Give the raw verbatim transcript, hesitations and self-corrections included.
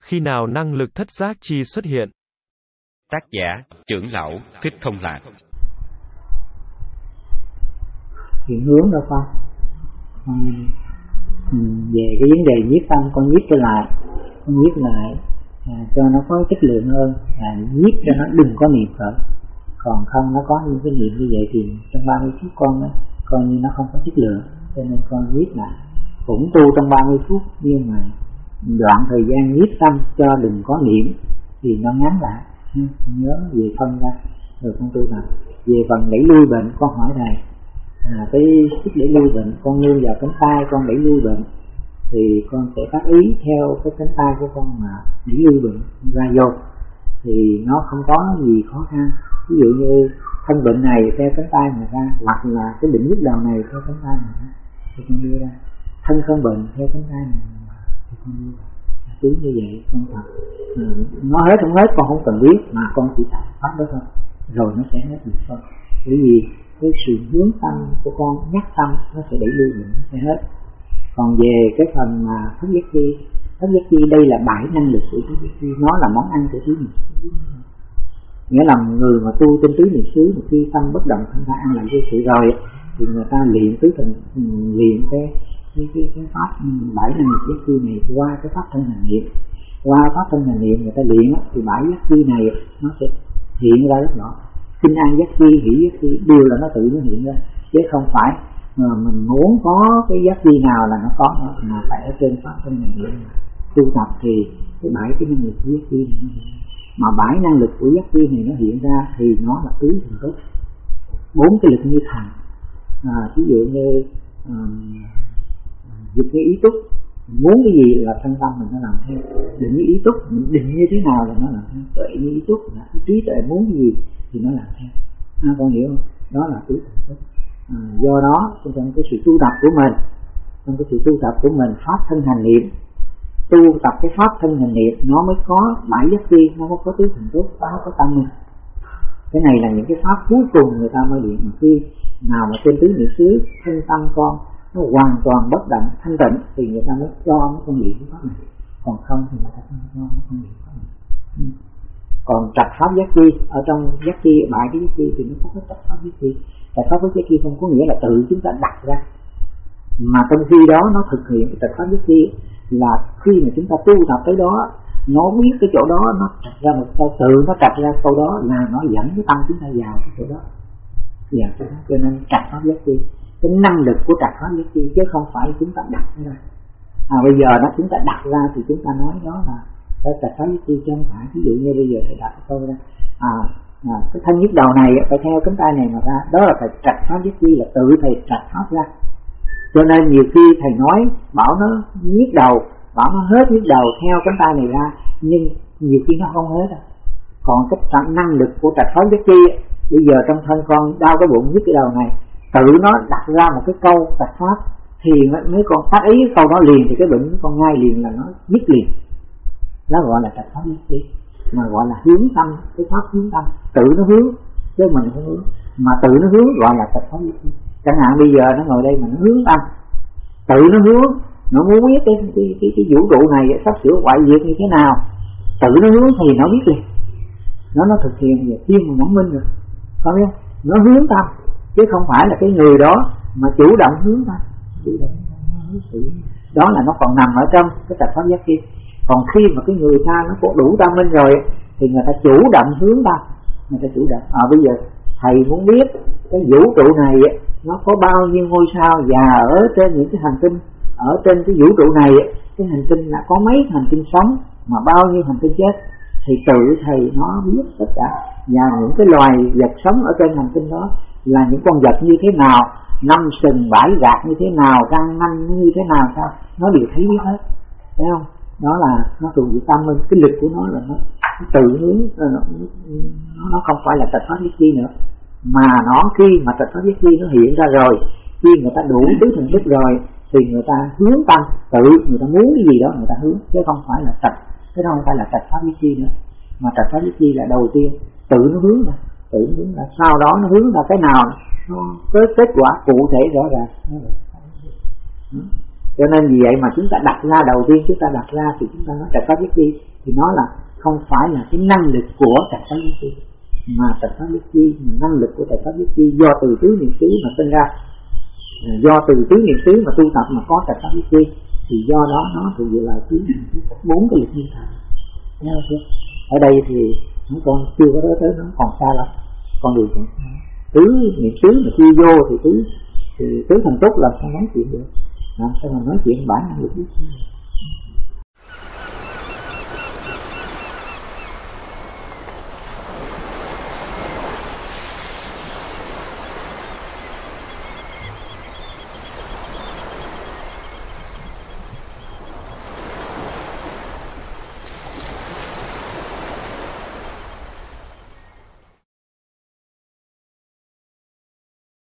Khi nào năng lực thất giác chi xuất hiện? Tác giả Trưởng lão Thích Thông Lạc. Hiện hướng đâu con. Về cái vấn đề nhiếp tâm, con nhiếp trở lại, con nhiếp lại à, cho nó có chất lượng hơn, à, nhiếp cho nó đừng có niệm khởi. Còn không nó có những cái niệm như vậy thì trong ba mươi phút con đó, coi như nó không có chất lượng, cho nên con nhiếp lại. Cũng tu trong ba mươi phút nhưng mà đoạn thời gian nhiếp tâm cho đừng có niệm thì nó ngắn lại. Con nhớ về phân ra rồi con tu nào. Về phần đẩy lui bệnh, con hỏi thầy à, cái sức đẩy lui bệnh, con nương vào cánh tay con đẩy lui bệnh thì con sẽ tác ý theo cái cánh tay của con mà đẩy lui bệnh ra vô thì nó không có gì khó khăn. Ví dụ như thân bệnh này theo cánh tay mà ra, hoặc là cái bệnh nhức đầu này theo cánh tay mà ra thì con đưa ra, thân không bệnh theo cánh tay này thì con đưa ra. Cứ như vậy con thật à, nó hết không hết con không cần biết, mà con chỉ tập pháp đó thôi rồi nó sẽ hết được thôi. Bởi vì cái sự hướng tâm của con nhắc tâm nó sẽ đẩy lui bệnh, nó sẽ hết. Còn về cái phần mà thất giác chi, thất giác chi đây là bảy năng lực của thất giác chi, nó là món ăn của tứ niệm xứ. Nghĩa là người mà tu trên tứ niệm xứ, một khi tâm bất động thanh thản ăn làm vô sự rồi thì người ta luyện tứ thần, luyện cái cái cái, cái pháp bảy năng lực giác chi này qua cái pháp thân hành niệm, qua pháp thân hành niệm người ta luyện thì bảy giác chi này nó sẽ hiện ra rất rõ. Sinh an giác chi, hỷ giác chi đều là nó tự nó hiện ra, chứ không phải mà mình muốn có cái giác chi nào là nó có nó, mà phải ở trên pháp thân hành niệm tu tập thì cái bảy cái năng lực của giác chi này nó hiện ra. Mà bảy năng lực của giác chi này nó hiện ra thì nó là tứ thần tốt, bốn cái lực như thần à, ví dụ như dục như ý túc, muốn cái gì là thân tâm mình nó làm theo, định như ý túc, mình định như thế nào là nó làm theo, tuệ như ý túc là cái trí tuệ muốn cái gì thì nó làm theo. À, con hiểu không? Đó là tứ thần tốt. À, do đó trong cái sự tu tập của mình, trong cái sự tu tập của mình pháp thân hành niệm, tu tập cái pháp thân hành niệm nó mới có bảy giác chi, nó mới có tứ thần tốt, nó có tâm mình. Cái này là những cái pháp cuối cùng người ta mới luyện. Khi nào mà trên tứ niệm xứ thân tâm con nó hoàn toàn bất động thanh tịnh thì người ta mới cho nó con luyện cái pháp này, còn không thì người ta không cho nó con luyện pháp này. Ừ. Còn trạch pháp giác chi, ở trong giác chi bảy cái giác chi thì nó có cái trạch pháp giác chi. Trạch pháp giác chi không có nghĩa là tự chúng ta đặt ra, mà trong khi đó nó thực hiện cái trạch pháp giác chi là khi mà chúng ta tu tập tới đó, nó biết cái chỗ đó, nó trạch ra một câu, tự nó trạch ra câu đó là nó dẫn cái tâm chúng ta vào cái chỗ đó. Dạ, cho nên trạch pháp giác chi, cái năng lực của trạch pháp giác chi chứ không phải chúng ta đặt ra. À, bây giờ đó chúng ta đặt ra thì chúng ta nói đó là cái trạch pháp giác chi chứ không phải. Ví dụ như bây giờ thầy đặt cái câu ra à, à, cái thân nhức đầu này phải theo cánh tay này mà ra, đó là thầy trạch pháp giác chi, là tự thầy trạch pháp ra. Cho nên nhiều khi thầy nói bảo nó nhức đầu, bảo nó hết nhức đầu theo cánh tay này ra, nhưng nhiều khi nó không hết đâu. Còn cái năng lực của trạch pháp giác chi, bây giờ trong thân con đau cái bụng nhức cái đầu này, tự nó đặt ra một cái câu trạch pháp thì mấy con phát ý câu đó liền thì cái bệnh của con ngay liền là nó dứt liền. Đó gọi là trạch pháp giác chi, mà gọi là hướng tâm, cái pháp hướng tâm, tự nó hướng chứ mình không hướng, mà tự nó hướng gọi là trạch pháp giác chi. Chẳng hạn bây giờ nó ngồi đây mà nó hướng tâm, tự nó hướng, nó muốn biết cái cái cái, cái vũ trụ này sắp sửa hoại diệt như thế nào, tự nó hướng thì nó biết liền, nó nó thực hiện về tiên mà nhãn minh rồi, có biết không? Nó hướng tâm chứ không phải là cái người đó mà chủ động hướng tâm, chủ động hướng. Đó là nó còn nằm ở trong cái trạch pháp giác chi. Còn khi mà cái người ta nó có đủ tâm minh rồi thì người ta chủ động hướng tâm, người ta chủ động. À, bây giờ thầy muốn biết cái vũ trụ này nó có bao nhiêu ngôi sao, và ở trên những cái hành tinh, ở trên cái vũ trụ này cái hành tinh là có mấy hành tinh sống mà bao nhiêu hành tinh chết, thì tự thầy nó biết tất cả. Và những cái loài vật sống ở trên hành tinh đó là những con vật như thế nào, năm sừng bãi gạt như thế nào, răng nanh như thế nào, sao nó đều thấy biết hết, thấy không? Đó là nó thuộc về tâm minh. Cái lực của nó là nó, nó tự hướng, nó, nó không phải là trạch pháp giác chi nữa, mà nó khi mà trạch pháp giác chi nó hiện ra rồi, khi người ta đủ tứ thần thức rồi thì người ta hướng tâm, tự người ta muốn cái gì đó người ta hướng, chứ không phải là trạch, chứ không phải là trạch pháp giác chi nữa. Mà trạch pháp giác chi là đầu tiên tự nó hướng ra, tự nó hướng ra, sau đó nó hướng ra cái nào nó có kết quả cụ thể rõ ràng. Cho nên vì vậy mà chúng ta đặt ra, đầu tiên chúng ta đặt ra thì chúng ta nói trạch pháp nhất chi, thì nó là không phải là cái năng lực của trạch pháp nhất chi, mà trạch pháp nhất chi, mà năng lực của trạch pháp nhất chi do từ tứ niệm xứ mà sinh ra, do từ tứ niệm xứ mà tu tập mà có trạch pháp nhất chi, thì do đó nó thuộc về là thứ bốn cái lực nhiên thành. Nghe chưa? Ở đây thì chúng con chưa có tới tới nó còn xa lắm, con đường còn xa. Tứ niệm xứ mà chưa vô thì tứ thì tứ thần túc làm sao nói chuyện được, làm sao mà nói chuyện bản năng lực nhất chi.